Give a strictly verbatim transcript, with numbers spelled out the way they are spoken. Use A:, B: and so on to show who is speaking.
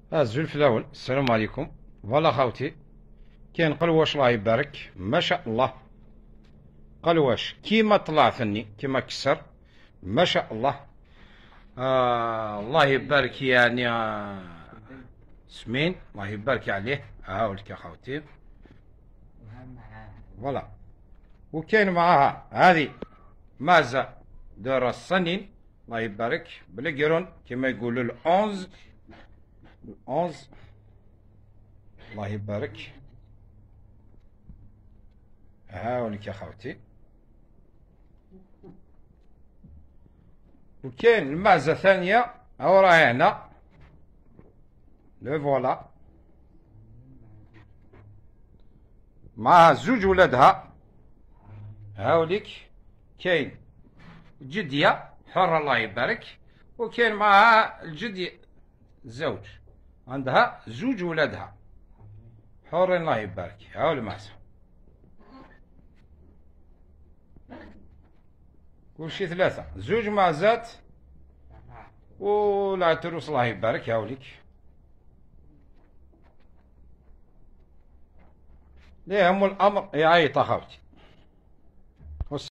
A: الزلف الأول. السلام عليكم. فوالا خاوتي، كاين قلواش الله يبارك ما شاء الله. قلواش كيما طلع فني كيما كسر ما شاء الله. آه الله يبارك يعني آه سمين الله يبارك عليه. هاولك يا خاوتي فوالا. وكاين معاها هذه مازا دار الصنين الله يبارك بالقرون كما يقولوا الأونز الأونز الله يبارك. هاولك يا خاوتي. وكاين المعزة ثانية هاو راهي هنا لو فوالا معها زوج ولادها. هاوليك كاين جدية حرة الله يبارك، وكاين معها الجدي الزوج عندها زوج ولادها حرين الله يبارك. هاو المعزة كلشي ثلاثة، زوج معزات والعتروس الله يبارك. هاوليك ليهم الأمر يعيط أخوتي.